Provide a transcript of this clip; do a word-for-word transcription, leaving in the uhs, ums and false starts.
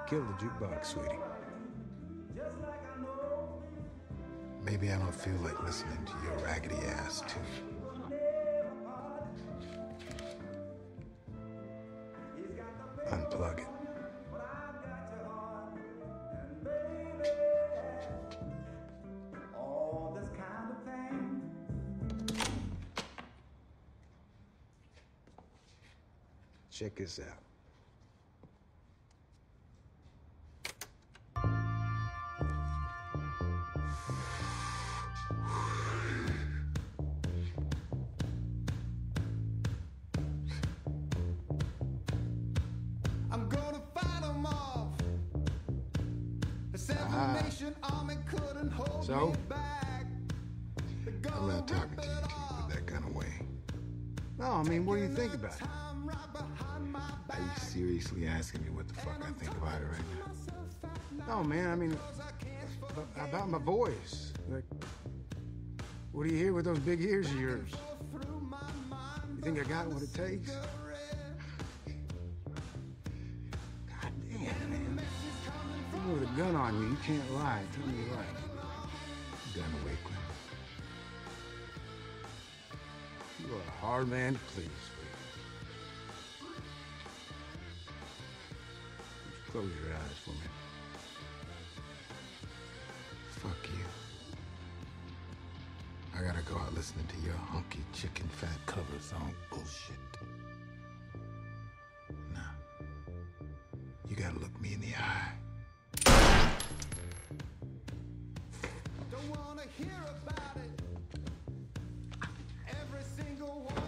killed the jukebox, sweetie. Maybe I don't feel like listening to your raggedy ass tune. Unplug it. Check this out. I'm gonna fight them off. The Seven Nation Army couldn't hold So? me back. I'm not talking to you, T, that kind of way. No, I mean, what do you think about it? Are you seriously asking me what the fuck I think about it right now? No, man, I mean, ab- about my voice. Like, what do you hear with those big ears of yours? You think I got what it takes? God damn, man. Even with a gun on you, you can't lie. Tell me you're right. Gun away, Clem. You are a hard man to please, sweetie. Just close your eyes for me. Fuck you. I gotta go out listening to your hunky chicken fat cover song bullshit. Nah. You gotta look me in the eye. Don't wanna hear about it. Every single one.